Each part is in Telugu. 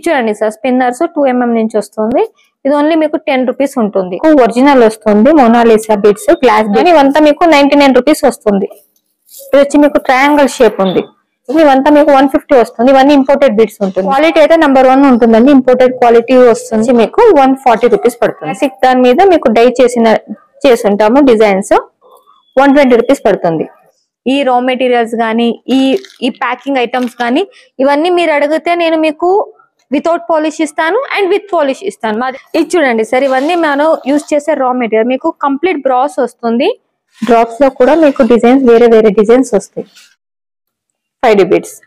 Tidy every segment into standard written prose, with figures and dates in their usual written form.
చూడండి సార్ స్పిన్నర్స్ 2mm నుంచి వస్తుంది. ఇది ఓన్లీ మీకు 10 రూపీస్ ఉంటుంది. ఒరిజినల్ వస్తుంది మోనాలిసా బిట్స్ గ్లాస్ బీడ్. ఇవంతా మీకు 99 రూపీస్ వస్తుంది. ఇది వచ్చి మీకు ట్రయాంగిల్ షేప్ ఉంది. ఇవంతా మీకు 150 వస్తుంది. ఇవన్నీ ఇంపోర్టెడ్ బిట్స్ ఉంటుంది. క్వాలిటీ అయితే నెంబర్ 1 ఉంటుందండి. ఇంపోర్టెడ్ క్వాలిటీ వస్తుంది. మీకు 140 రూపీస్ పడుతుంది. దాని మీద మీకు డై చేసి ఉంటాము డిజైన్స్ 120 రూపీస్ పడుతుంది. ఈ రా మెటీరియల్స్ గానీ ఈ ప్యాకింగ్ ఐటమ్స్ గానీ ఇవన్నీ మీరు అడిగితే నేను మీకు వితౌట్ పాలిష్ ఇస్తాను అండ్ విత్ పాలిష్ ఇస్తాను. ఇది చూడండి సార్, ఇవన్నీ మనం యూజ్ చేసే రా మెటీరియల్. మీకు కంప్లీట్ బ్రాస్ వస్తుంది. డ్రాప్స్ లో కూడా మీకు డిజైన్స్ వేరే డిజైన్స్ వస్తాయి. 5D బిట్స్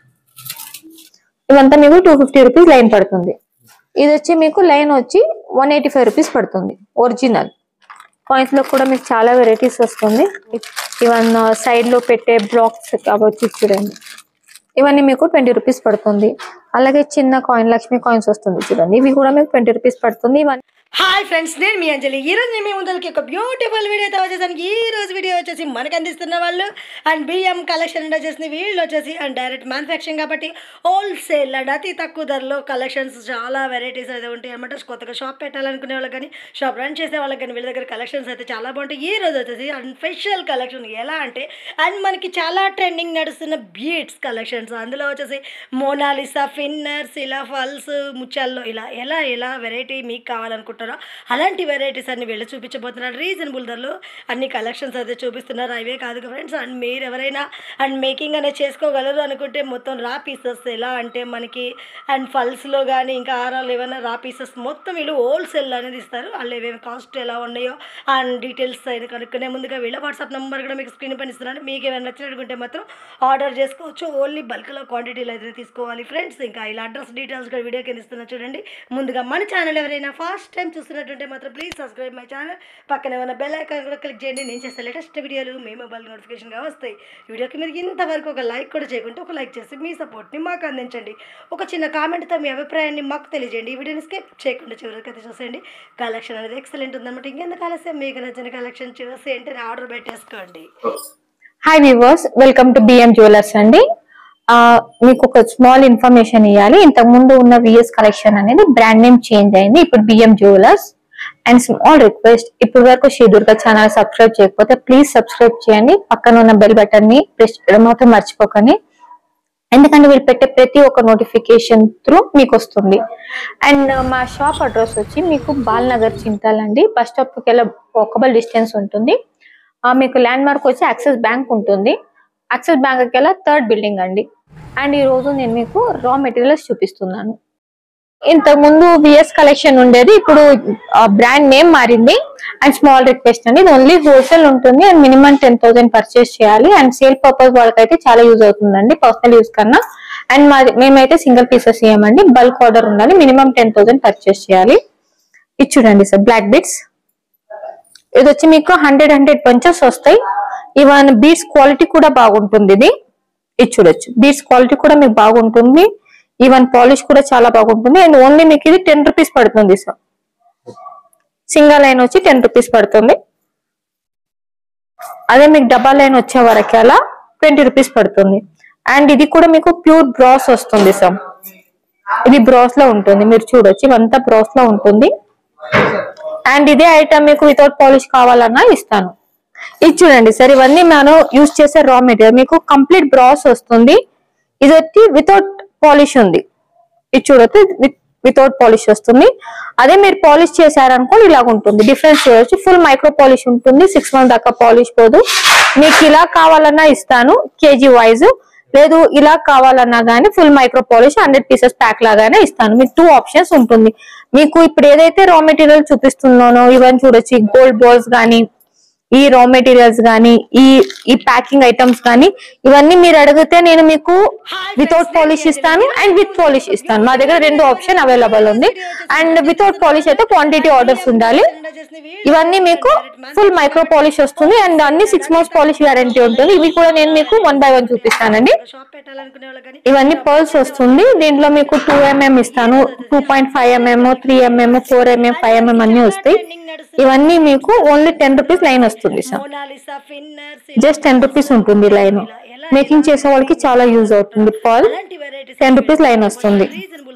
ఇవంతా మీకు 250 రూపీస్ లైన్ పడుతుంది. ఇది వచ్చి మీకు లైన్ వచ్చి 185 రూపీస్ పడుతుంది. ఒరిజినల్ కాయిన్స్ లో కూడా మీకు చాలా వెరైటీస్ వస్తుంది. ఇవన్నీ సైడ్ లో పెట్టే బ్లాక్స్ కావచ్చు చూడండి. ఇవన్నీ మీకు 20 రూపీస్ పడుతుంది. అలాగే చిన్న కాయిన్ లక్ష్మీ కాయిన్స్ వస్తుంది చూడండి. ఇవి కూడా మీకు 20 రూపీస్ పడుతుంది. ఇవన్నీ హాయ్ ఫ్రెండ్స్, నేను మీ అంజలి. ఈరోజు నేను మీ ముందరికి ఒక బ్యూటిఫుల్ వీడియోతో వచ్చేసాను. ఈ రోజు వీడియో వచ్చేసి మనకు అందిస్తున్న వాళ్ళు అండ్ బిఎం కలెక్షన్ వచ్చేసి వీళ్ళు వచ్చేసి అండ్ డైరెక్ట్ మ్యానుఫ్యాక్చరింగ్ కాబట్టి హోల్సేల్ అండ్ అతి తక్కువ ధరలో కలెక్షన్స్ చాలా వెరైటీస్ అయితే ఉంటాయి అనమాట. కొత్తగా షాప్ పెట్టాలనుకునే వాళ్ళకి కానీ షాప్ రన్ చేసే వాళ్ళకి కానీ వీళ్ళ దగ్గర కలెక్షన్స్ అయితే చాలా బాగుంటాయి. ఈ రోజు వచ్చేసి అండ్ స్పెషల్ కలెక్షన్ ఎలా అంటే అండ్ మనకి చాలా ట్రెండింగ్ నడుస్తున్న బీడ్స్ కలెక్షన్స్. అందులో వచ్చేసి మోనాలిసా ఫిన్నర్స్, ఇలా ఫల్స్, ముత్యాల్లో ఇలా వెరైటీ మీకు కావాలనుకుంటున్నారు అలాంటి వెరైటీస్ అన్ని వీళ్ళు చూపించబోతున్నారు. రీజనబుల్ ధరలో అన్ని కలెక్షన్స్ అయితే చూపిస్తున్నారు. అవే కాదు ఫ్రెండ్స్, అండ్ మీరు ఎవరైనా అండ్ మేకింగ్ అనేది చేసుకోగలరు అనుకుంటే మొత్తం రా పీసెస్ ఎలా అంటే మనకి అండ్ ఫల్స్లో కానీ ఇంకా ఆరాలు ఏమైనా రా పీసెస్ మొత్తం వీళ్ళు హోల్సేల్ అనేది ఇస్తారు. వాళ్ళు ఏమేమి కాస్ట్ ఎలా ఉన్నాయో అండ్ డీటెయిల్స్ అయితే కనుక్కునే ముందుగా వీళ్ళ వాట్సాప్ నెంబర్ కూడా మీకు స్క్రీన్ పైన ఇస్తున్నాను. మీకు ఏమైనా నచ్చినట్టుకుంటే మాత్రం ఆర్డర్ చేసుకోవచ్చు. ఓన్లీ బల్క్లో క్వాంటిటీలు అయితే తీసుకోవాలి ఫ్రెండ్స్. ఇంకా ఇలా అడ్రస్ డీటెయిల్స్ కూడా వీడియో కింద ఇస్తున్నా చూడండి. ముందుగా మన ఛానల్ ఎవరైనా ఫస్ట్ టైం చూస్తున్నట్టుంటే మాత్రం ప్లీజ్ సబ్స్క్రైబ్ మై ఛానల్. పక్కన ఏమైనా బెల్ ఐకాన్ కూడా క్లిక్ చేయండి. నేను చేసే లేటెస్ట్ వీడియోలు మీ మొబైల్ నోటిఫికేషన్గా వస్తాయి. వీడియోకి మీరు ఇంతవరకు ఒక లైక్ కూడా చేయకుంటే ఒక లైక్ చేసి మీ సపోర్ట్ని మాకు అందించండి. ఒక చిన్న కామెంట్తో మీ అభిప్రాయాన్ని మాకు తెలియజేయండి. ఈ వీడియోని స్కిప్ చేయకుండా చివరికి అయితే చూసేయండి. కలెక్షన్ అనేది ఎక్సలెంట్ ఉందన్నమాట. ఇంకెందుకు ఆలస్యం, మీకు నచ్చిన కలెక్షన్ చూసి వెంటనే ఆర్డర్ పెట్టేసుకోండి. Hi viewers, welcome to BM jewellers అండి. మీకు ఒక స్మాల్ ఇన్ఫర్మేషన్ ఇవ్వాలి. ఇంతకు ముందు ఉన్న విఎస్ కలెక్షన్ అనేది బ్రాండ్ నేమ్ చేంజ్ అయింది. ఇప్పుడు BM jewellers. And small request, ఇప్పటి వరకు శ్రీ దుర్గా ఛానల్ సబ్స్క్రైబ్ చేయకపోతే ప్లీజ్ సబ్స్క్రైబ్ చేయండి. పక్కన ఉన్న బెల్ బటన్ ని ప్రెస్ చేయడం మాత్రం మర్చిపోకండి. ఎందుకంటే వీళ్ళు పెట్టే ప్రతి ఒక్క నోటిఫికేషన్ త్రూ మీకు వస్తుంది. అండ్ మా షాప్ అడ్రస్ వచ్చి మీకు బాల్నగర్ చింతాలండి. బస్ స్టాప్ కి వెళ్ళి వాకబుల్ డిస్టెన్స్ ఉంటుంది. మీకు ల్యాండ్ మార్క్ వచ్చి యాక్సిస్ బ్యాంక్ ఉంటుంది. యాక్సిస్ బ్యాంక్ కి 3rd బిల్డింగ్ అండి. అండ్ ఈ రోజు నేను మీకు రా మెటీరియల్స్ చూపిస్తున్నాను. ఇంతకు ముందు విఎస్ కలెక్షన్ ఉండేది, ఇప్పుడు బ్రాండ్ నేమ్ మారింది. అండ్ స్మాల్ రిక్వెస్ట్ అండి, ఇది ఓన్లీ హోల్సేల్ ఉంటుంది అండ్ మినిమం 10,000 పర్చేస్ చేయాలి. అండ్ సేల్ పర్పస్ వాళ్ళకైతే చాలా యూజ్ అవుతుందండి, పర్సనల్ యూజ్ కన్నా. అండ్ మేమైతే సింగిల్ పీసెస్ ఇవ్వమండి, బల్క్ ఆర్డర్ ఉండాలి. మినిమం 10,000 పర్చేస్ చేయాలి. ఇది చూడండి సార్, బ్లాక్ బీడ్స్. ఇది వచ్చి మీకు 100 పంచెస్ వస్తాయి. ఈవెన్ బీడ్స్ క్వాలిటీ కూడా బాగుంటుంది. ఇది చూడొచ్చు, బీడ్స్ క్వాలిటీ కూడా మీకు బాగుంటుంది. ఈవెన్ పాలిష్ కూడా చాలా బాగుంటుంది. అండ్ ఓన్లీ మీకు ఇది 10 రూపీస్ పడుతుంది సార్. సింగల్ లైన్ వచ్చి 10 రూపీస్ పడుతుంది. అదే మీకు డబల్ లైన్ వచ్చే వరకు అలా 20 రూపీస్ పడుతుంది. అండ్ ఇది కూడా మీకు ప్యూర్ బ్రాస్ వస్తుంది సార్. ఇది బ్రాస్ లో ఉంటుంది, మీరు చూడొచ్చు. ఇవంతా బ్రాస్ లో ఉంటుంది. అండ్ ఇదే ఐటమ్ మీకు వితౌట్ పాలిష్ కావాలన్నా ఇస్తాను. ఇది చూడండి సార్, ఇవన్నీ మనం యూజ్ చేసే రా మెటీరియల్. మీకు కంప్లీట్ బ్రాస్ వస్తుంది. ఇది వచ్చి వితౌట్ పాలిష్ ఉంది. ఇది చూడొచ్చు, వితౌట్ పాలిష్ వస్తుంది. అదే మీరు పాలిష్ చేశారనుకోండి ఇలాగ ఉంటుంది. డిఫరెన్స్ చూడొచ్చు. ఫుల్ మైక్రో పాలిష్ ఉంటుంది. 6 months దాకా పాలిష్ పోదు. మీకు ఇలా కావాలన్నా ఇస్తాను కేజీ వైజ్, లేదు ఇలా కావాలన్నా గానీ full micro polish 100 pieces pack లాగానే ఇస్తాను. మీకు 2 ఆప్షన్స్ ఉంటుంది. మీకు ఇప్పుడు ఏదైతే రా మెటీరియల్ చూపిస్తున్నానో ఇవన్నీ చూడొచ్చు. గోల్డ్ బాల్స్ గానీ, ఈ రా మెటీరియల్స్ గానీ, ఈ ప్యాకింగ్ ఐటమ్స్ గానీ ఇవన్నీ మీరు అడిగితే నేను మీకు వితౌట్ పాలిష్ ఇస్తాను అండ్ విత్ పాలిష్ ఇస్తాను. మా దగ్గర 2 ఆప్షన్ అవైలబుల్ ఉంది. అండ్ వితౌట్ పాలిష్ అయితే క్వాంటిటీ ఆర్డర్స్ ఉండాలి. ఇవన్నీ మీకు ఫుల్ మైక్రో పాలిష్ వస్తుంది. అండ్ అన్ని 6 months పాలిష్ గ్యారంటీ ఉంటుంది. ఇవి కూడా నేను మీకు 1 by 1 చూపిస్తానండి. ఇవన్నీ పర్ల్స్ వస్తుంది. దీంట్లో మీకు 2mm ఇస్తాను, 2.5 mm, 3 mm, 4 mm, 5 mm అన్ని వస్తాయి. ఇవన్నీ మీకు ఓన్లీ 10 రూపీస్ లైన్ వస్తుంది సార్. జస్ట్ 10 రూపీస్ ఉంటుంది లైన్. మేకింగ్ చేసే వాళ్ళకి చాలా యూజ్ అవుతుంది. పర్ల్ 10 రూపీస్ లైన్ వస్తుంది.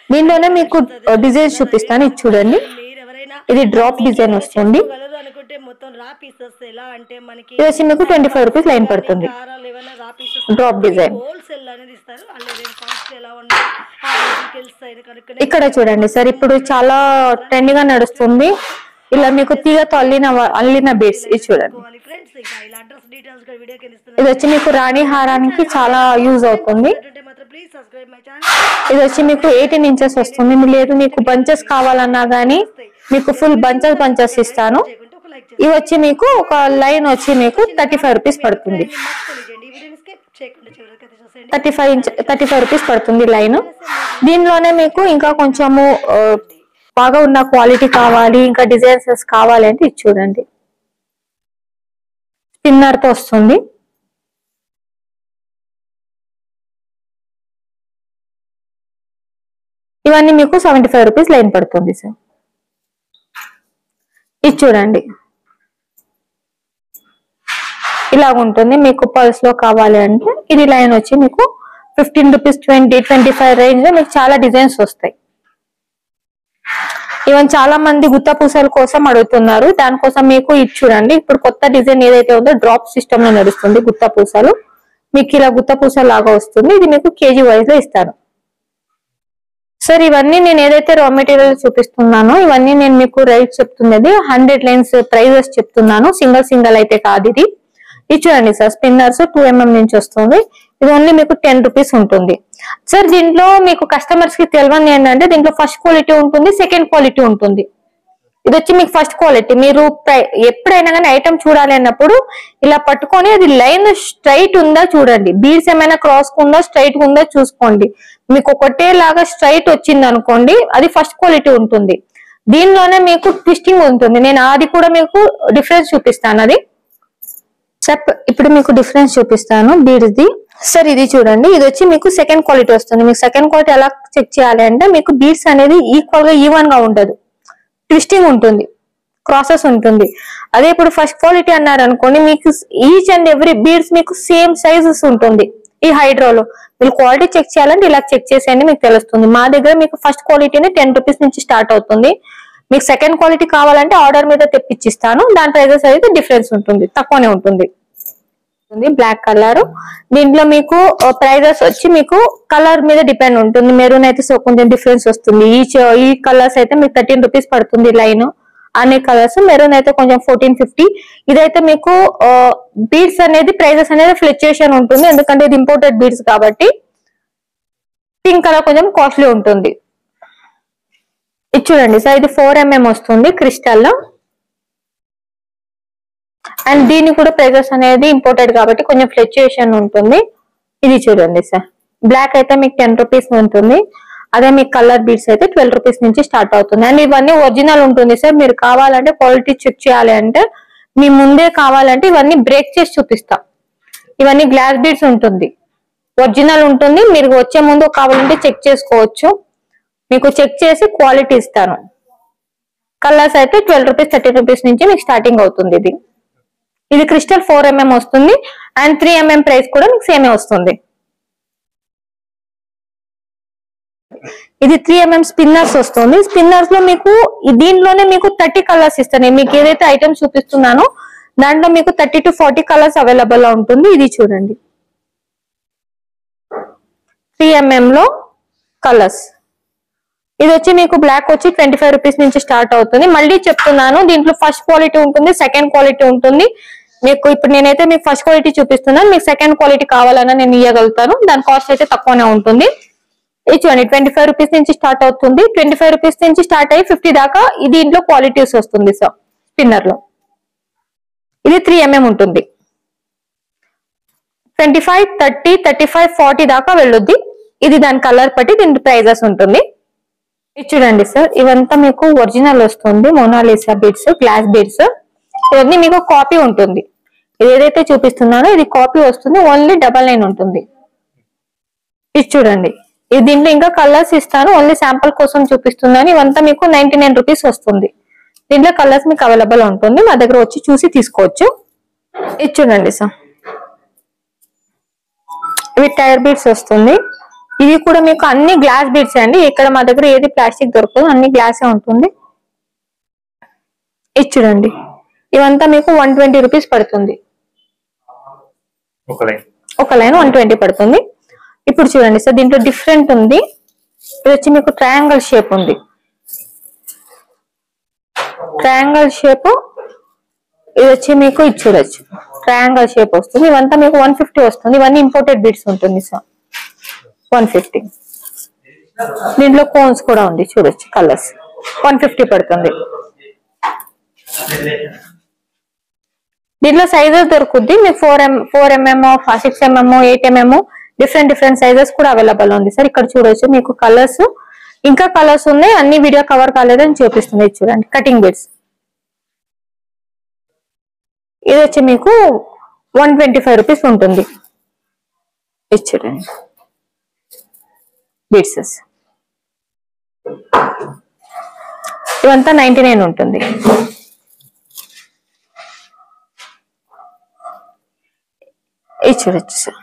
దీనిలోనే మీకు డిజైన్స్ చూపిస్తాను, ఇది చూడండి. మీరు ఎవరైనా ఇది డ్రాప్ డిజైన్ వస్తుంది. చేసుకోగలరు అనుకుంటే మొత్తం రా పీసెస్ ఎలా అంటే మనకి ఇది వచ్చి మీకు 25 రూపీస్ లైన్ పడుతుంది. కారాలు ఏమైనా రా పీసెస్ డ్రాప్ డిజైన్ హోల్సేల్ అనేది ఇస్తారు. అలాగే కాస్ట్ ఎలా ఉన్నాయి ఆ డీటెయిల్స్ అయిన కనుక ఇక్కడ చూడండి సార్. ఇప్పుడు చాలా ట్రెండ్ గా నడుస్తుంది ఇలా మీకు తీగతో అల్లిన బీడ్స్. ఇది చూడండి. ఫ్రెండ్స్ ఇంకా ఇలా అడ్రస్ డీటెయిల్స్ కూడా వీడియో కింద ఇస్తున్నాను. ఇది వచ్చి మీకు రాణి హారానికి చాలా యూజ్ అవుతుంది. మాత్రం ప్లీజ్ సబ్స్క్రైబ్ మై ఛానల్. ఇది వచ్చి మీకు 18 ఇంచెస్ వస్తుంది. లేదు మీకు బంచెస్ కావాలన్నా గానీ మీకు ఫుల్ బంచెస్ ఇస్తాను. ఇవి వచ్చి మీకు ఒక లైన్ వచ్చి మీకు 35 రూపీస్ పడుతుంది. 35 రూపీస్ పడుతుంది లైన్. దీనిలోనే మీకు ఇంకా కొంచెము బాగా ఉన్న క్వాలిటీ కావాలి, ఇంకా డిజైన్స్ కావాలి అంటే ఇది చూడండి. స్పిన్నర్ తో వస్తుంది. ఇవన్నీ మీకు 75 రూపీస్ లైన్ పడుతుంది సార్. ఇది చూడండి ఇలాగ ఉంటుంది. మీకు పర్స్ లో కావాలి అంటే ఇది లైన్ వచ్చి మీకు 15 రూపీస్, 20, 25 రేంజ్ లో మీకు చాలా డిజైన్స్ వస్తాయి. ఈవెన్ చాలా మంది గుత్త పూసల కోసం అడుగుతున్నారు, దానికోసం మీకు ఇది చూడండి. ఇప్పుడు కొత్త డిజైన్ ఏదైతే ఉందో డ్రాప్ సిస్టమ్ లో నడుస్తుంది గుత్త పూసలు. మీకు ఇలా గుత్త పూస లాగా వస్తుంది. ఇది మీకు కేజీ వైజ్ లో ఇస్తాను సార్. ఇవన్నీ నేను ఏదైతే రా మెటీరియల్ చూపిస్తున్నానో ఇవన్నీ నేను మీకు రేట్ చెప్తున్నది 100 లైన్స్ ప్రైజెస్ చెప్తున్నాను. సింగల్ అయితే కాదు. ఇది చూడండి సార్. స్పిన్నర్స్ 2mm నుంచి వస్తుంది. ఇది ఓన్లీ మీకు 10 రూపీస్ ఉంటుంది సార్. దీంట్లో మీకు కస్టమర్స్ కి తెలియని ఏంటంటే దీంట్లో ఫస్ట్ క్వాలిటీ ఉంటుంది, సెకండ్ క్వాలిటీ ఉంటుంది. ఇది వచ్చి మీకు ఫస్ట్ క్వాలిటీ. మీరు ఎప్పుడైనా కానీ ఐటమ్ చూడాలి అన్నప్పుడు ఇలా పట్టుకొని అది లైన్ స్ట్రైట్ ఉందా చూడండి. బీడ్స్ ఏమైనా క్రాస్ ఉందా, స్ట్రైట్ ఉందా చూసుకోండి. మీకు ఒకటే లాగా స్ట్రైట్ వచ్చింది అనుకోండి అది ఫస్ట్ క్వాలిటీ ఉంటుంది. దీనిలోనే మీకు ట్విస్టింగ్ ఉంటుంది. నేను అది కూడా మీకు డిఫరెన్స్ చూపిస్తాను. అది ఇప్పుడు మీకు డిఫరెన్స్ చూపిస్తాను బీడ్స్ ది సార్. ఇది చూడండి. ఇది వచ్చి మీకు సెకండ్ క్వాలిటీ వస్తుంది. మీకు సెకండ్ క్వాలిటీ ఎలా చెక్ చేయాలి అంటే మీకు బీడ్స్ అనేది ఈక్వల్ గా ఈవెన్ గా ఉండదు, ట్విస్టింగ్ ఉంటుంది, క్రాసెస్ ఉంటుంది. అదే ఇప్పుడు ఫస్ట్ క్వాలిటీ అన్నారు అనుకోండి మీకు ఈచ్ అండ్ ఎవ్రీ బీడ్స్ మీకు సేమ్ సైజెస్ ఉంటుంది. ఈ హైడ్రోలో మీరు క్వాలిటీ చెక్ చేయాలంటే ఇలా చెక్ చేసేయండి, మీకు తెలుస్తుంది. మా దగ్గర మీకు ఫస్ట్ క్వాలిటీని 10 రూపీస్ నుంచి స్టార్ట్ అవుతుంది. మీకు సెకండ్ క్వాలిటీ కావాలంటే ఆర్డర్ మీద తెప్పించిస్తాను. దాని ప్రైజెస్ అయితే డిఫరెన్స్ ఉంటుంది, తక్కువనే ఉంటుంది. Black colour. దీంట్లో మీకు ప్రైజెస్ వచ్చి మీకు కలర్ మీద డిపెండ్ ఉంటుంది. మెరూన్ అయితే కొంచెం డిఫరెన్స్ వస్తుంది. ఈ కలర్స్ అయితే మీకు 13 రూపీస్ పడుతుంది లైన్. అనే కలర్స్ మెరూన్ అయితే కొంచెం 14.50. ఇదైతే మీకు బీడ్స్ అనేది ప్రైజెస్ అనేది ఫ్లక్చుయేషన్ ఉంటుంది, ఎందుకంటే ఇది ఇంపోర్టెడ్ బీడ్స్ కాబట్టి. పింక్ కలర్ కొంచెం కాస్ట్లీ ఉంటుంది. ఇది చూడండి సార్. ఇది 4mm వస్తుంది క్రిస్టల్ లో. అండ్ దీని కూడా ప్రైజెస్ అనేది ఇంపోర్టెడ్ కాబట్టి కొంచెం ఫ్లక్చుయేషన్ ఉంటుంది. ఇది చూడండి సార్. బ్లాక్ అయితే మీకు 10 రూపీస్ ఉంటుంది. అదే మీకు కలర్ బీడ్స్ అయితే 12 రూపీస్ నుంచి స్టార్ట్ అవుతుంది. అండ్ ఇవన్నీ ఒరిజినల్ ఉంటుంది సార్. మీరు కావాలంటే క్వాలిటీ చెక్ చేయాలి అంటే మీ ముందే కావాలంటే ఇవన్నీ బ్రేక్ చేసి చూపిస్తాం. ఇవన్నీ గ్లాస్ బీడ్స్ ఉంటుంది, ఒరిజినల్ ఉంటుంది. మీరు వచ్చే ముందు కావాలంటే చెక్ చేసుకోవచ్చు. మీకు చెక్ చేసి క్వాలిటీ ఇస్తాను. కలర్స్ అయితే 12 రూపీస్, 13 రూపీస్ నుంచి మీకు స్టార్టింగ్ అవుతుంది. ఇది క్రిస్టల్ 4mm వస్తుంది. అండ్ 3mm ప్రైస్ కూడా మీకు సేమే వస్తుంది. ఇది 3mm స్పిన్నర్స్ వస్తుంది. స్పిన్నర్స్ లో మీకు దీంట్లోనే మీకు 30 కలర్స్ ఇస్తాను. మీకు ఏదైతే ఐటమ్స్ చూపిస్తున్నానో దాంట్లో మీకు 30 to 40 కలర్స్ అవైలబుల్ గా ఉంటుంది. ఇది చూడండి 3mm లో కలర్స్. ఇది వచ్చి మీకు బ్లాక్ వచ్చి 25 రూపీస్ నుంచి స్టార్ట్ అవుతుంది. మళ్ళీ చెప్తున్నాను, దీంట్లో ఫస్ట్ క్వాలిటీ ఉంటుంది, సెకండ్ క్వాలిటీ ఉంటుంది. మీకు ఇప్పుడు నేనైతే మీకు ఫస్ట్ క్వాలిటీ చూపిస్తున్నాను. మీకు సెకండ్ క్వాలిటీ కావాలన్నా నేను ఇవ్వగలుగుతాను. దాని కాస్ట్ అయితే తక్కువనే ఉంటుంది. ఇది చూడండి 25 రూపీస్ నుంచి స్టార్ట్ అవుతుంది. 25 రూపీస్ నుంచి స్టార్ట్ అయ్యి 50 దాకా దీంట్లో క్వాలిటీస్ వస్తుంది సార్. స్పిన్నర్ లో ఇది 3mm ఉంటుంది. 25, 30, 35, 40 దాకా వెళ్ళొద్ది. ఇది దాని కలర్ బట్టి దీని ప్రైజెస్ ఉంటుంది. ఇది చూడండి సార్. ఇవంతా మీకు ఒరిజినల్ వస్తుంది. Monalisa beads, glass beads. ఇవన్నీ మీకు కాపీ ఉంటుంది. ఇది ఏదైతే చూపిస్తున్నానో ఇది కాపీ వస్తుంది. ఓన్లీ 99 ఉంటుంది. ఇది చూడండి. ఇది దీంట్లో ఇంకా కలర్స్ ఇస్తాను, ఓన్లీ శాంపుల్ కోసం చూపిస్తున్నాను. ఇవంతా మీకు 99 రూపీస్ వస్తుంది. దీంట్లో కలర్స్ మీకు అవైలబుల్ ఉంటుంది. మా దగ్గర వచ్చి చూసి తీసుకోవచ్చు. ఇది చూడండి సార్. ఇవి టైర్ బీడ్స్ వస్తుంది. ఇవి కూడా మీకు అన్ని గ్లాస్ బీడ్స్ అండి. ఇక్కడ మా దగ్గర ఏది ప్లాస్టిక్ దొరకదు, అన్ని గ్లాసే ఉంటుంది. ఇది చూడండి, ఇవంతా మీకు 120 రూపీస్ పడుతుంది. ఒక లైన్ 120 పడుతుంది. ఇప్పుడు చూడండి సార్, దీంట్లో డిఫరెంట్ ఉంది. ఇది వచ్చి మీకు ట్రయాంగిల్ షేప్ ఉంది. ట్రయాంగిల్ షేప్ ఇది వచ్చి మీకు ఇది చూడొచ్చు, ట్రయాంగిల్ షేప్ వస్తుంది. ఇవంతా మీకు 150 వస్తుంది. ఇవన్నీ ఇంపోర్టెడ్ బీడ్స్ ఉంటుంది సార్, 150. దీంట్లో కోన్స్ కూడా ఉంది చూడొచ్చు, కలర్స్ 150 పడుతుంది. దీంట్లో సైజెస్ దొరుకుద్ది మీకు 4mm, 6mm, 8mm different sizes కూడా అవైలబుల్ ఉంది సార్. ఇక్కడ చూడొచ్చు మీకు కలర్స్, ఇంకా కలర్స్ ఉన్నాయి. అన్ని వీడియో కవర్ కాలేదని చూపిస్తుంది. చూడండి, కటింగ్ బీడ్స్. ఇది వచ్చి మీకు 125 రూపీస్ ఉంటుంది. ఇది చూడండి బీడ్స్, ఇవంతా 99 ఉంటుంది. ఇది చూడొచ్చు సార్,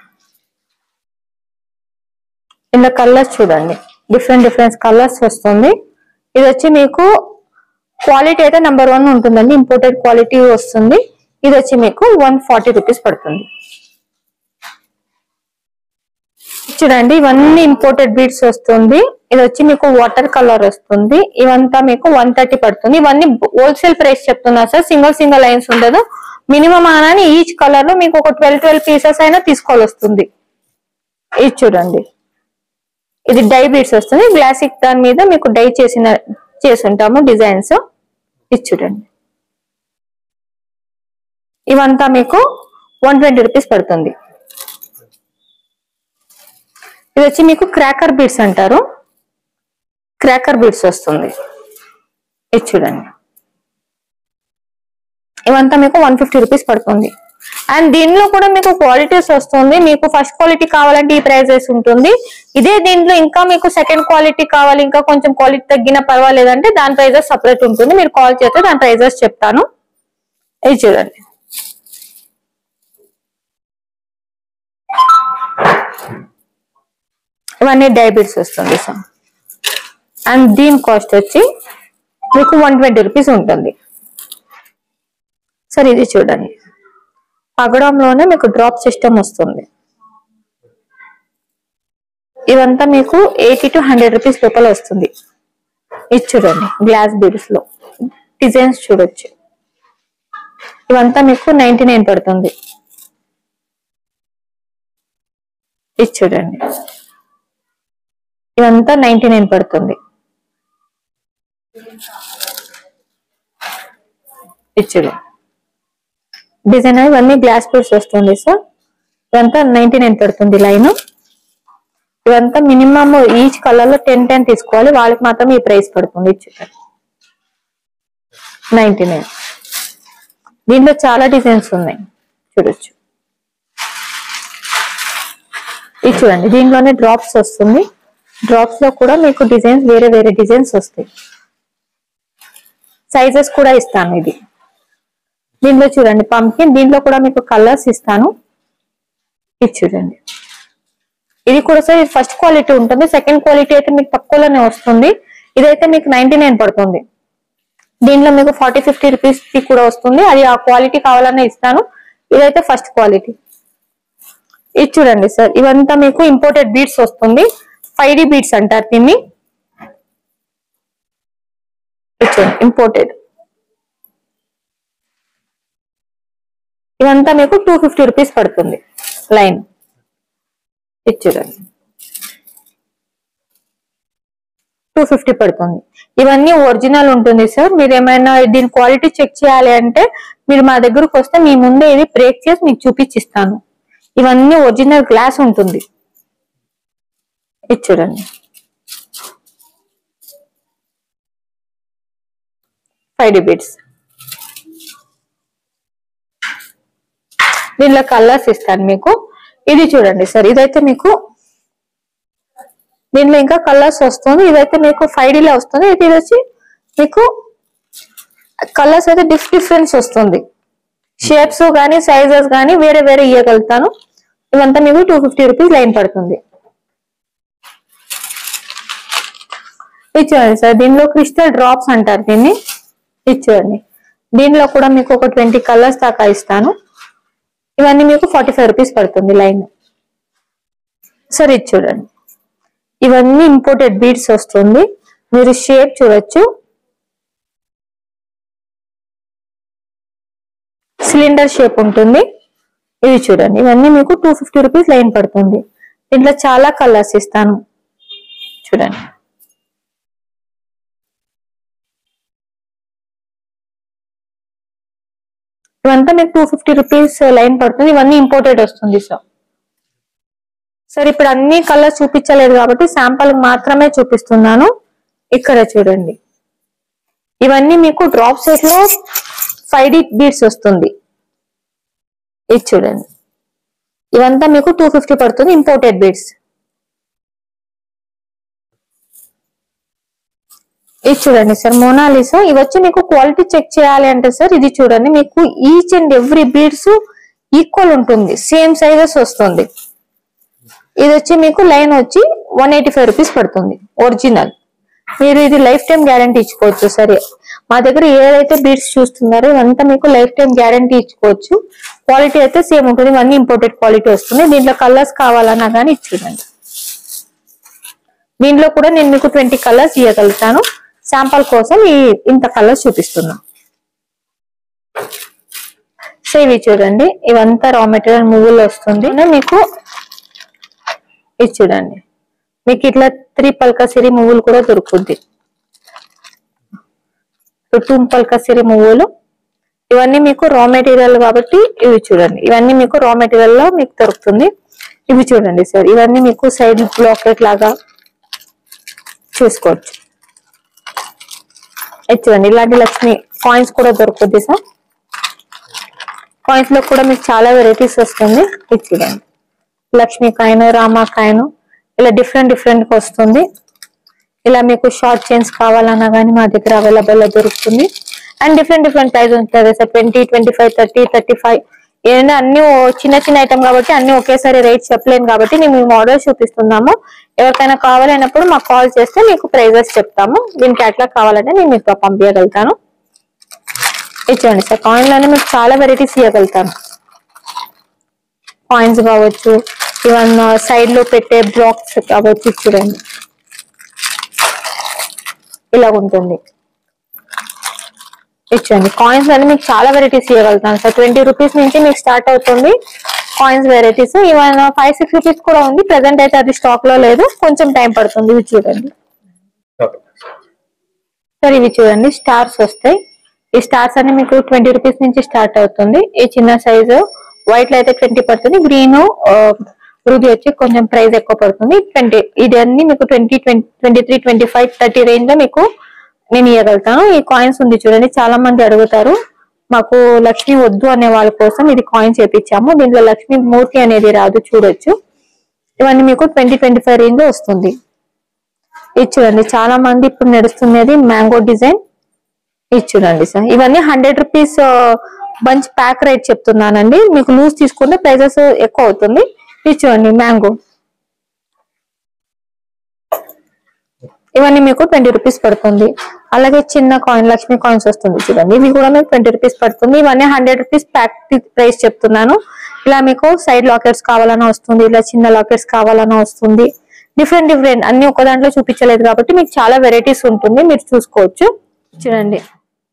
ఇందులో కలర్స్ చూడండి, డిఫరెంట్ కలర్స్ వస్తుంది. ఇది వచ్చి మీకు క్వాలిటీ అయితే నెంబర్ 1 ఉంటుందండి, ఇంపోర్టెడ్ క్వాలిటీ వస్తుంది. ఇది వచ్చి మీకు 140 రూపీస్ పడుతుంది. చూడండి, ఇవన్నీ ఇంపోర్టెడ్ బీడ్స్ వస్తుంది. ఇది వచ్చి మీకు వాటర్ కలర్ వస్తుంది. ఇవంతా మీకు 130 పడుతుంది. ఇవన్నీ హోల్సేల్ ప్రైస్ చెప్తున్నా సార్, సింగిల్ లైన్స్ ఉండదు. మినిమం అని ఈచ్ కలర్ లో మీకు ఒక 12 పీసెస్ అయినా తీసుకోవాలి వస్తుంది. ఇది చూడండి, ఇది డై బీడ్స్ వస్తుంది. గ్లాసిక్ దాని మీద మీకు డై చేసి ఉంటాము డిజైన్స్. ఇది చూడండి, ఇవంతా మీకు 120 రూపీస్ పడుతుంది. ఇది వచ్చి మీకు క్రాకర్ బీడ్స్ అంటారు, క్రాకర్ బీడ్స్ వస్తుంది. ఇది చూడండి, ఇవంతా మీకు 150 రూపీస్ పడుతుంది. అండ్ దీనిలో కూడా మీకు క్వాలిటీస్ వస్తుంది. మీకు ఫస్ట్ క్వాలిటీ కావాలంటే ఈ ప్రైజెస్ ఉంటుంది. ఇదే దీంట్లో ఇంకా మీకు సెకండ్ క్వాలిటీ కావాలి, ఇంకా కొంచెం క్వాలిటీ తగ్గినా పర్వాలేదంటే దాని ప్రైజెస్ సపరేట్ ఉంటుంది. మీరు కాల్ చేస్తే దాని ప్రైజెస్ చెప్తాను. ఇది చూడండి, ఇవన్నీ డై బీడ్స్ వస్తుంది సార్. అండ్ దీని కాస్ట్ వచ్చి మీకు 120 రూపీస్ ఉంటుంది సార్. ఇది చూడండి, పగడంలోనే మీకు డ్రాప్ సిస్టమ్ వస్తుంది. ఇవంతా మీకు 80 to 100 రూపీస్ లోపల వస్తుంది. ఇది చూడండి, గ్లాస్ బీడ్స్ లో డిజైన్స్ చూడొచ్చు. ఇవంతా మీకు 99 పడుతుంది. ఇది చూడండి, ఇవంతా 99 పడుతుంది. ఇది చూడండి డిజైన్, ఇవన్నీ గ్లాస్ బీడ్స్ వస్తుంది సార్. ఇవంతా 99 పడుతుంది లైన్. ఇవంతా మినిమం ఈచ్ కలర్ లో 10 తీసుకోవాలి, వాళ్ళకి మాత్రం ఈ ప్రైస్ పడుతుంది. చూడండి 99. దీంట్లో చాలా డిజైన్స్ ఉన్నాయి చూడొచ్చు. ఇది చూడండి, దీంట్లోనే డ్రాప్స్ వస్తుంది. డ్రాప్స్ లో కూడా మీకు డిజైన్స్ వేరే డిజైన్స్ వస్తాయి. సైజెస్ కూడా ఇస్తాను. ఇది దీంట్లో చూడండి పంకిన్, దీంట్లో కూడా మీకు కలర్స్ ఇస్తాను. ఇది చూడండి, ఇది కూడా సార్ ఫస్ట్ క్వాలిటీ ఉంటుంది. సెకండ్ క్వాలిటీ అయితే మీకు తక్కువలోనే వస్తుంది. ఇదైతే మీకు 99 పడుతుంది. దీంట్లో మీకు 40-50 రూపీస్ కూడా వస్తుంది. అది ఆ క్వాలిటీ కావాలనే ఇస్తాను. ఇదైతే ఫస్ట్ క్వాలిటీ. ఇది చూడండి సార్, ఇవంతా మీకు ఇంపోర్టెడ్ బీడ్స్ వస్తుంది. 5D బీడ్స్ అంటారు దీన్ని. ఇంపోర్టెడ్, ఇవంతా మీకు 250 రూపీస్ పడుతుంది లైన్. ఇది చూడండి 250 పడుతుంది. ఇవన్నీ ఒరిజినల్ ఉంటుంది సార్. మీరు ఏమైనా దీని క్వాలిటీ చెక్ చేయాలి అంటే మీరు మా దగ్గరకు వస్తే మీ ముందే ఇది బ్రేక్ చేసి మీకు చూపించిస్తాను. ఇవన్నీ ఒరిజినల్ గ్లాస్ ఉంటుంది. ఇది చూడండి 5D బీడ్స్. దీనిలో కలర్స్ ఇస్తాను మీకు. ఇది చూడండి సార్, ఇదైతే మీకు దీనిలో ఇంకా కలర్స్ వస్తుంది. ఇదైతే మీకు 5D లో వస్తుంది. ఇది వచ్చి మీకు కలర్స్ అయితే డిఫరెన్స్ వస్తుంది. షేప్స్ కానీ సైజెస్ కానీ వేరే ఇవ్వగలుగుతాను. ఇవంతా మీకు 250 రూపీస్ లైన్ పడుతుంది. ఇది చూడండి సార్, దీనిలో క్రిస్టల్ డ్రాప్స్ అంటారు దీన్ని. ఇది చూడండి, దీనిలో కూడా మీకు ఒక 20 కలర్స్ దాకా ఇస్తాను. ఇవన్నీ మీకు 45 రూపీస్ పడుతుంది లైన్. సార్ ఇది చూడండి, ఇవన్నీ ఇంపోర్టెడ్ బీడ్స్ వస్తుంది. మీరు షేప్ చూడొచ్చు, సిలిండర్ షేప్ ఉంటుంది. ఇది చూడండి, ఇవన్నీ మీకు 250 రూపీస్ లైన్ పడుతుంది. దీంట్లో చాలా కలర్స్ ఇస్తాను చూడండి. ఇవంతా మీకు 250 రూపీస్ లైన్ పడుతుంది. ఇవన్నీ ఇంపోర్టెడ్ వస్తుంది సార్. సార్ ఇప్పుడు అన్ని కలర్స్ చూపించలేదు కాబట్టి శాంపుల్ మాత్రమే చూపిస్తున్నాను. ఇక్కడ చూడండి, ఇవన్నీ మీకు డ్రాప్ సెట్ లో 5D బీడ్స్ వస్తుంది. ఇది చూడండి, ఇవంతా మీకు 250 పడుతుంది ఇంపోర్టెడ్ బీడ్స్. ఇది చూడండి సార్, మోనాలిసా. ఇవి వచ్చి మీకు క్వాలిటీ చెక్ చేయాలి అంటే సార్ ఇది చూడండి, మీకు each and every beads equal ఉంటుంది, సేమ్ సైజెస్ వస్తుంది. ఇది వచ్చి మీకు లైన్ వచ్చి 185 రూపీస్ పడుతుంది ఒరిజినల్. మీరు ఇది లైఫ్ టైం గ్యారంటీ ఇచ్చుకోవచ్చు. సరే, మా దగ్గర ఏదైతే బీడ్స్ చూస్తున్నారో ఇవంతా మీకు లైఫ్ టైం గ్యారంటీ ఇచ్చుకోవచ్చు. క్వాలిటీ అయితే సేమ్ ఉంటుంది, ఇవన్నీ ఇంపోర్టెడ్ క్వాలిటీ వస్తుంది. దీంట్లో కలర్స్ కావాలన్నా కానీ ఇచ్చిందండి. దీంట్లో కూడా నేను మీకు 20 కలర్స్ ఇవ్వగలుగుతాను. శాంపుల్ కోసం ఇంత కలర్స్ చూపిస్తున్నా. సో ఇవి చూడండి, ఇవంతా రా మెటీరియల్ మువ్వులు వస్తుంది మీకు. ఇది చూడండి, మీకు ఇట్లా 3 పల్కా సిరి మువ్వులు కూడా దొరుకుతుంది. 2 పల్కా సిరి మువ్వులు ఇవన్నీ మీకు రా మెటీరియల్ కాబట్టి ఇవి చూడండి, ఇవన్నీ మీకు రా మెటీరియల్ లో మీకు దొరుకుతుంది. ఇవి చూడండి సార్, ఇవన్నీ మీకు సైడ్ బ్లాకెట్ లాగా చూసుకోవచ్చు. ఇది చూడండి, ఇలాంటి లక్ష్మి కాయిన్స్ కూడా దొరుకుతుంది సార్. కాయిన్స్ లో కూడా మీకు చాలా వెరైటీస్ వస్తుంది. ఇది చూడండి, లక్ష్మీ కాయిన్, రామా కాయిన్, ఇలా డిఫరెంట్ వస్తుంది. ఇలా మీకు షార్ట్ చైన్స్ కావాలన్నా కానీ మా దగ్గర అవైలబుల్ దొరుకుతుంది. అండ్ డిఫరెంట్ ప్రైస్ ఉంటుంది సార్. 20, 25, 30, 35 ఏదైనా అన్ని చిన్న ఐటమ్ కాబట్టి అన్ని ఒకేసారి రేట్ చెప్పలేను కాబట్టి మేము మోడల్స్ చూపిస్తున్నాము. ఎవరికైనా కావాలన్నప్పుడు మాకు కాల్ చేస్తే మీకు ప్రైజెస్ చెప్తాము. దీనికి ఎట్లా కావాలంటే నేను మీకు పంపించగలుగుతాను. ఇచ్చండి సార్, కాయిన్ లోనే మీకు చాలా వెరైటీస్ ఇవ్వగలుగుతాను. కాయిన్స్ కావచ్చు, ఈవెన్ సైడ్ లో పెట్టే బ్లాక్స్ కావచ్చు. చూడండి, ఇలా ఉంటుంది. ఇచ్చండి, కాయిన్స్ అని మీకు చాలా వెరైటీస్ ఇవ్వగలుగుతాను సార్. 20 రూపీస్ నుంచి మీకు స్టార్ట్ అవుతుంది కాయిన్స్ వెరైటీస్. ఈవెన్ 5-6 రూపీస్ కూడా ఉంది. ప్రెసెంట్ అయితే అది స్టాక్ లో లేదు, కొంచెం టైం పడుతుంది. ఇవి చూడండి సార్, ఇవి చూడండి స్టార్స్ వస్తాయి. ఈ స్టార్స్ అన్ని మీకు 20 రూపీస్ నుంచి స్టార్ట్ అవుతుంది. ఈ చిన్న సైజు వైట్ లో అయితే 20 పడుతుంది. గ్రీన్ రూబీ వచ్చి కొంచెం ప్రైస్ ఎక్కువ పడుతుంది 20. ఇది అన్ని మీకు 20, 23, 25, 30 రేంజ్ లో మీకు నేను ఇవ్వగలుగుతాను. ఈ కాయిన్స్ ఉంది చూడండి, చాలా మంది అడుగుతారు. మాకు లక్ష్మి వద్దు అనే వాళ్ళ కోసం ఇది కాయిన్స్ చేపించాము. దీంట్లో లక్ష్మి మూర్తి అనేది రాదు, చూడొచ్చు. ఇవన్నీ మీకు 20, 25 రేంజ్ లో వస్తుంది. ఇది చూడండి, చాలా మంది ఇప్పుడు నడుస్తున్నది మ్యాంగో డిజైన్. ఇది చూడండి సార్, ఇవన్నీ 100 రూపీస్ బంచ్ ప్యాక్ రేట్ చెప్తున్నానండి. మీకు లూజ్ తీసుకుంటే ప్రైజెస్ ఎక్కువ అవుతుంది. ఇది చూడండి మ్యాంగో, ఇవన్నీ మీకు 20 రూపీస్ పడుతుంది. అలాగే చిన్న కాయిన్ లక్ష్మి కాయిన్స్ వస్తుంది చూడండి, ఇవి కూడా మీకు 20 రూపీస్ పడుతుంది. ఇవన్నీ 100 రూపీస్ ప్యాక్ ప్రైస్ చెప్తున్నాను. ఇలా మీకు సైడ్ లాకెట్స్ కావాలన్నా వస్తుంది, ఇలా చిన్న లాకెట్స్ కావాలన్నా వస్తుంది. డిఫరెంట్ అన్ని ఒక దాంట్లో చూపించలేదు కాబట్టి మీకు చాలా వెరైటీస్ ఉంటుంది, మీరు చూసుకోవచ్చు. చూడండి,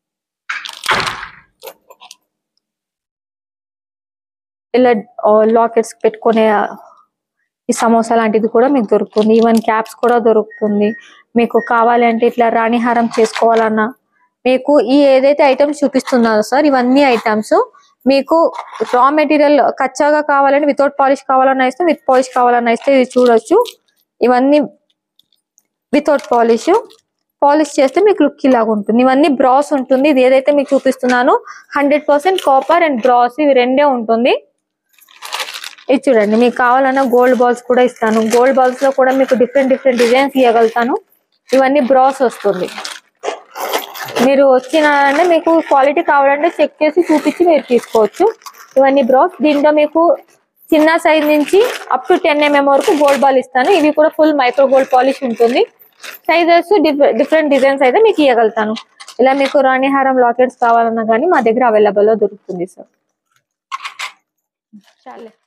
ఇలా లాకెట్స్ పెట్టుకునే ఈ సమోసా లాంటిది కూడా మీకు దొరుకుతుంది. ఈవెన్ క్యాప్స్ కూడా దొరుకుతుంది. మీకు కావాలి అంటే ఇట్లా రాణిహారం చేసుకోవాలన్నా మీకు ఈ ఏదైతే ఐటమ్స్ చూపిస్తున్నారో సార్, ఇవన్నీ ఐటమ్స్ మీకు రా మెటీరియల్ కచ్చాగా కావాలంటే వితౌట్ పాలిష్ కావాలన్నా ఇస్తే, విత్ పాలిష్ కావాలన్నా ఇస్తే ఇది చూడొచ్చు. ఇవన్నీ వితౌట్ పాలిష్, పాలిష్ చేస్తే మీకు లుక్ ఇలాగా ఉంటుంది. ఇవన్నీ బ్రాస్ ఉంటుంది. ఇది ఏదైతే మీకు చూపిస్తున్నానో 100% కాపర్ అండ్ బ్రాస్, ఇవి రెండే ఉంటుంది. ఇది చూడండి, మీకు కావాలన్నా గోల్డ్ బాల్స్ కూడా ఇస్తాను. గోల్డ్ బాల్స్ లో కూడా మీకు డిఫరెంట్ డిజైన్స్ ఇవ్వగలుగుతాను. ఇవన్నీ బ్రాస్ వస్తుంది. మీరు వచ్చినారంటే మీకు క్వాలిటీ కావాలంటే చెక్ చేసి చూపించి మీరు తీసుకోవచ్చు. ఇవన్నీ బ్రాస్. దీంట్లో మీకు చిన్న సైజ్ నుంచి అప్ టు 10 mm వరకు గోల్డ్ బాల్ ఇస్తాను. ఇవి కూడా ఫుల్ మైక్రో గోల్డ్ పాలిష్ ఉంటుంది. సైజెస్ డిఫరెంట్ డిజైన్స్ అయితే మీకు ఇవ్వగలుగుతాను. ఇలా మీకు రాణి హారం లాకెట్స్ కావాలన్నా కానీ మా దగ్గర అవైలబుల్ లో దొరుకుతుంది సార్. చాలే.